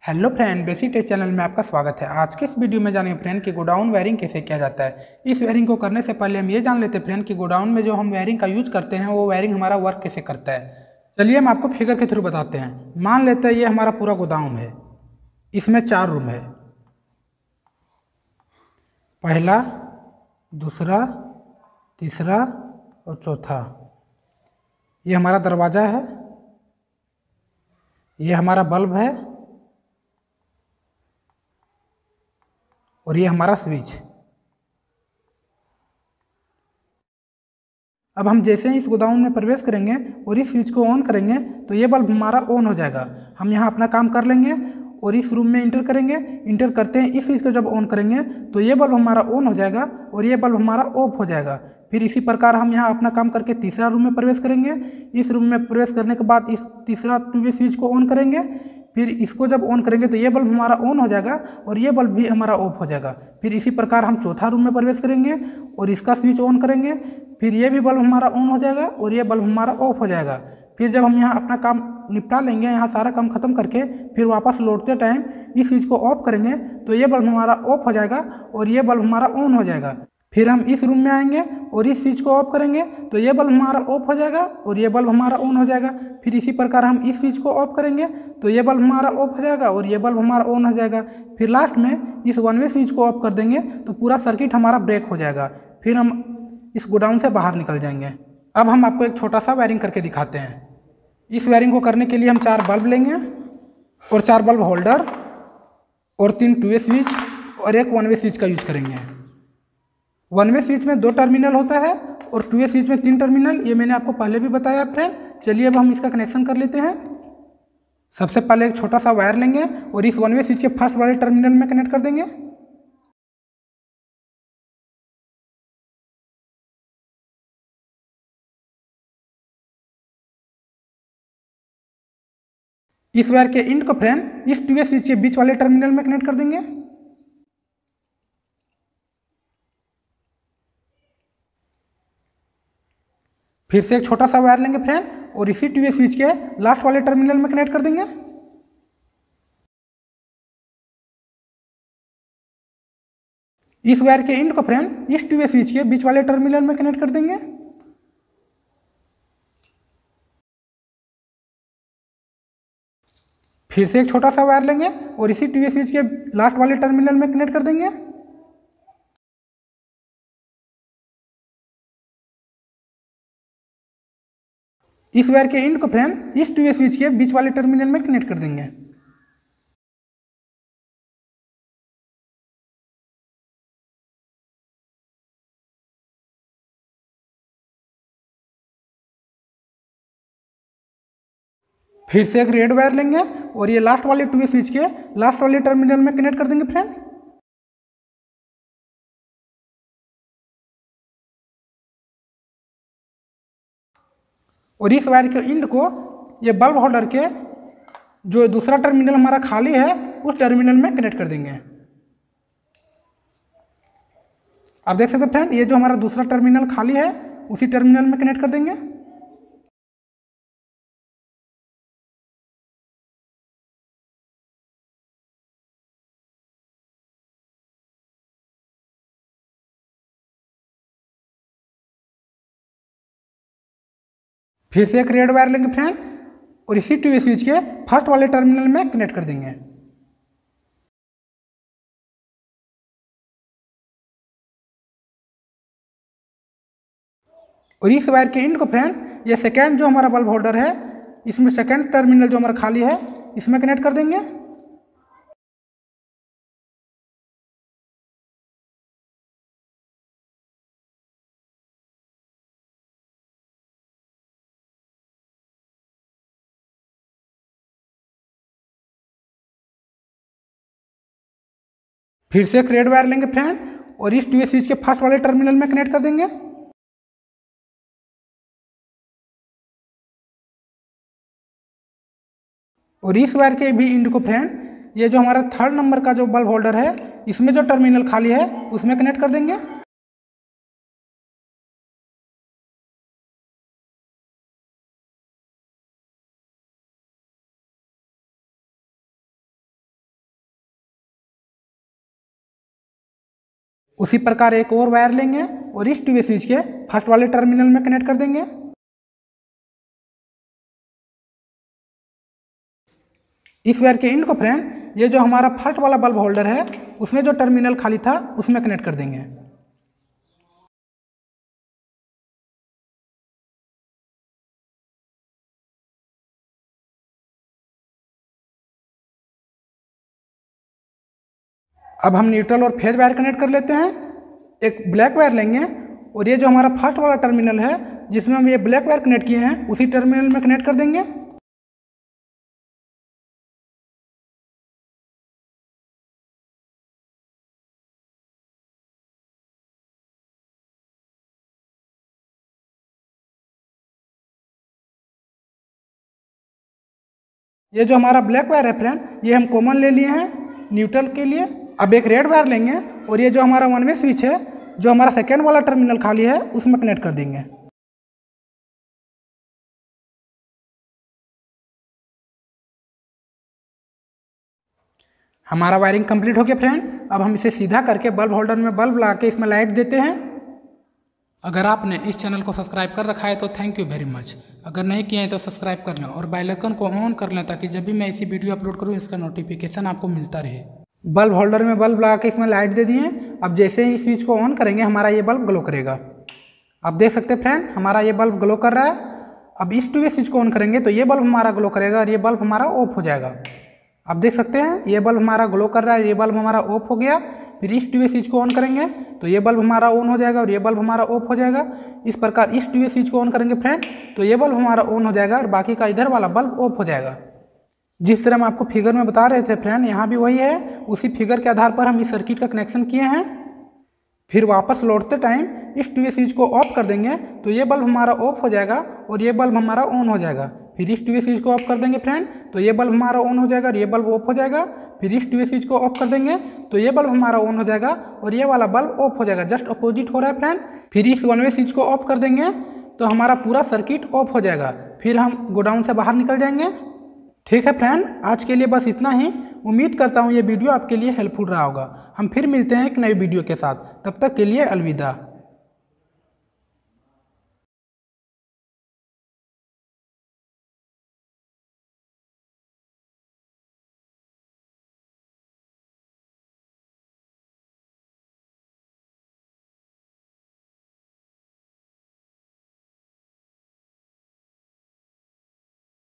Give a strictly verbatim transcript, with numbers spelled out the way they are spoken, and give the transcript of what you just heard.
Hello friend, basic tech channel में आपका स्वागत है। आज के इस वीडियो में जानेंगे फ्रेंड कि गोडाउन वायरिंग कैसे किया जाता है। इस वायरिंग को करने से पहले हम ये जान लेते हैं फ्रेंड कि गोडाउन में जो हम वायरिंग का यूज करते हैं वो वायरिंग हमारा वर्क कैसे करता है। चलिए हम आपको फिगर के थ्रू बताते हैं। मान लेते हैं ये हमारा पूरा गोदाम है, इसमें चार रूम है, पहला, दूसरा, तीसरा और चौथा। ये हमारा दरवाज़ा है, ये हमारा बल्ब है और ये हमारा स्विच। अब हम जैसे ही इस गोदाम में प्रवेश करेंगे और इस स्विच को ऑन करेंगे तो ये बल्ब हमारा ऑन हो जाएगा। हम यहाँ अपना काम कर लेंगे और इस रूम में इंटर करेंगे। इंटर करते हैं इस स्विच को जब ऑन करेंगे तो ये बल्ब हमारा ऑन हो जाएगा और ये बल्ब हमारा ऑफ हो जाएगा। फिर इसी प्रकार हम यहाँ अपना काम करके तीसरा रूम में प्रवेश करेंगे। इस रूम में प्रवेश करने के बाद इस तीसरा टू वे स्विच को ऑन करेंगे। फिर इसको जब ऑन करेंगे तो ये बल्ब हमारा ऑन हो जाएगा और ये बल्ब भी हमारा ऑफ हो जाएगा। फिर इसी प्रकार हम चौथा रूम में प्रवेश करेंगे और इसका स्विच ऑन करेंगे। फिर ये भी बल्ब हमारा ऑन हो जाएगा और ये बल्ब हमारा ऑफ हो जाएगा। फिर जब हम यहाँ अपना काम निपटा लेंगे, यहाँ सारा काम खत्म करके फिर वापस लौटते टाइम इस स्विच को ऑफ करेंगे तो ये बल्ब हमारा ऑफ हो जाएगा और ये बल्ब हमारा ऑन हो जाएगा। फिर हम इस रूम में आएंगे और इस स्विच को ऑफ करेंगे तो ये बल्ब हमारा ऑफ हो जाएगा और ये बल्ब हमारा ऑन हो जाएगा। फिर इसी प्रकार हम इस स्विच को ऑफ करेंगे तो ये बल्ब हमारा ऑफ हो जाएगा और ये बल्ब हमारा ऑन हो जाएगा। फिर लास्ट में इस वन वे स्विच को ऑफ कर देंगे तो पूरा सर्किट हमारा ब्रेक हो जाएगा। फिर हम इस गोडाउन से बाहर निकल जाएंगे। अब हम आपको एक छोटा सा वायरिंग करके दिखाते हैं। इस वायरिंग को करने के लिए हम चार बल्ब लेंगे और चार बल्ब होल्डर और तीन टू वे स्विच और एक वन वे स्विच का यूज करेंगे। वन वे स्विच में दो टर्मिनल होता है और टू वे स्विच में तीन टर्मिनल, ये मैंने आपको पहले भी बताया फ्रेंड। चलिए अब हम इसका कनेक्शन कर लेते हैं। सबसे पहले एक छोटा सा वायर लेंगे और इस वन वे स्विच के फर्स्ट वाले टर्मिनल में कनेक्ट कर देंगे। इस वायर के इंड को फ्रेंड इस टू वे स्विच के बीच वाले टर्मिनल में कनेक्ट कर देंगे। फिर से एक छोटा सा वायर लेंगे फ्रेंड और इसी टू वे स्विच के लास्ट वाले टर्मिनल में कनेक्ट कर देंगे। इस वायर के इंड को फ्रेंड इस टू वे स्विच के बीच वाले टर्मिनल में कनेक्ट कर देंगे। फिर से एक छोटा सा वायर लेंगे और इसी टू वे स्विच के लास्ट वाले टर्मिनल में कनेक्ट कर देंगे। इस वायर के इंड को फ्रेंड इस टू वे स्विच के बीच वाले टर्मिनल में कनेक्ट कर देंगे। फिर से एक रेड वायर लेंगे और ये लास्ट वाले टू वे स्विच के लास्ट वाले टर्मिनल में कनेक्ट कर देंगे फ्रेंड। और इस वायर के इंड को ये बल्ब होल्डर के जो दूसरा टर्मिनल हमारा खाली है उस टर्मिनल में कनेक्ट कर देंगे। आप देख सकते हैं फ्रेंड, ये जो हमारा दूसरा टर्मिनल खाली है उसी टर्मिनल में कनेक्ट कर देंगे। फिर से एक रेड वायर लेंगे फ्रेंड और इसी टू वे स्विच के फर्स्ट वाले टर्मिनल में कनेक्ट कर देंगे। और इस वायर के इंड को फ्रेंड ये सेकेंड जो हमारा बल्ब होल्डर है इसमें सेकेंड टर्मिनल जो हमारा खाली है इसमें कनेक्ट कर देंगे। फिर से एक रेड वायर लेंगे फ्रेंड और इस टू वे स्विच के फर्स्ट वाले टर्मिनल में कनेक्ट कर देंगे। और इस वायर के भी इंड को फ्रेंड ये जो हमारा थर्ड नंबर का जो बल्ब होल्डर है इसमें जो टर्मिनल खाली है उसमें कनेक्ट कर देंगे। उसी प्रकार एक और वायर लेंगे और इस टू वे स्विच के फर्स्ट वाले टर्मिनल में कनेक्ट कर देंगे। इस वायर के इंड को फ्रेंड ये जो हमारा फर्स्ट वाला बल्ब होल्डर है उसमें जो टर्मिनल खाली था उसमें कनेक्ट कर देंगे। अब हम न्यूट्रल और फेज वायर कनेक्ट कर लेते हैं। एक ब्लैक वायर लेंगे और ये जो हमारा फर्स्ट वाला टर्मिनल है जिसमें हम ये ब्लैक वायर कनेक्ट किए हैं उसी टर्मिनल में कनेक्ट कर देंगे। ये जो हमारा ब्लैक वायर है फ्रेंड ये हम कॉमन ले लिए हैं न्यूट्रल के लिए। अब एक रेड वायर लेंगे और ये जो हमारा वन वे स्विच है जो हमारा सेकेंड वाला टर्मिनल खाली है उसमें कनेक्ट कर देंगे। हमारा वायरिंग कंप्लीट हो गया फ्रेंड। अब हम इसे सीधा करके बल्ब होल्डर में बल्ब लगा के इसमें लाइट देते हैं। अगर आपने इस चैनल को सब्सक्राइब कर रखा है तो थैंक यू वेरी मच। अगर नहीं किए हैं तो सब्सक्राइब कर लें और बेल आइकन को ऑन कर लें ताकि जब भी मैं इसी वीडियो अपलोड करूँ इसका नोटिफिकेशन आपको मिलता रहे। बल्ब होल्डर में बल्ब लगा के इसमें लाइट दे दिए। अब जैसे ही इस स्विच को ऑन करेंगे हमारा ये बल्ब ग्लो करेगा। आप देख सकते हैं फ्रेंड हमारा ये बल्ब ग्लो कर रहा है। अब इस टू वे स्विच को ऑन करेंगे तो ये बल्ब हमारा ग्लो करेगा और ये बल्ब हमारा ऑफ हो जाएगा। आप देख सकते हैं ये बल्ब हमारा ग्लो कर रहा है, ये बल्ब हमारा ऑफ हो गया। फिर इस टू वे स्विच को ऑन करेंगे तो ये बल्ब हमारा ऑन हो जाएगा और ये बल्ब हमारा ऑफ हो जाएगा। इस प्रकार इस टू वे स्विच को ऑन करेंगे फ्रेंड तो ये बल्ब हमारा ऑन हो जाएगा और बाकी का इधर वाला बल्ब ऑफ हो जाएगा। जिस तरह हम आपको फिगर में बता रहे थे फ्रेंड यहाँ भी वही है। उसी फिगर के आधार पर हम इस सर्किट का कनेक्शन किए हैं। फिर वापस लौटते टाइम इस टू वे स्विच को ऑफ कर देंगे तो ये बल्ब हमारा ऑफ हो जाएगा और ये बल्ब हमारा ऑन हो जाएगा। फिर इस टू वे स्विच को ऑफ कर देंगे फ्रेंड तो ये बल्ब हमारा ऑन हो जाएगा और ये बल्ब ऑफ हो जाएगा। फिर इस टू वे स्विच को ऑफ कर देंगे तो ये बल्ब हमारा ऑन हो जाएगा और ये वाला बल्ब ऑफ हो जाएगा। जस्ट अपोजिट हो रहा है फ्रेंड। फिर इस वन वे स्विच को ऑफ कर देंगे तो हमारा पूरा सर्किट ऑफ हो जाएगा। फिर हम गोडाउन से बाहर निकल जाएंगे। ठीक है फ्रेंड, आज के लिए बस इतना ही। उम्मीद करता हूँ ये वीडियो आपके लिए हेल्पफुल रहा होगा। हम फिर मिलते हैं एक नई वीडियो के साथ। तब तक के लिए अलविदा।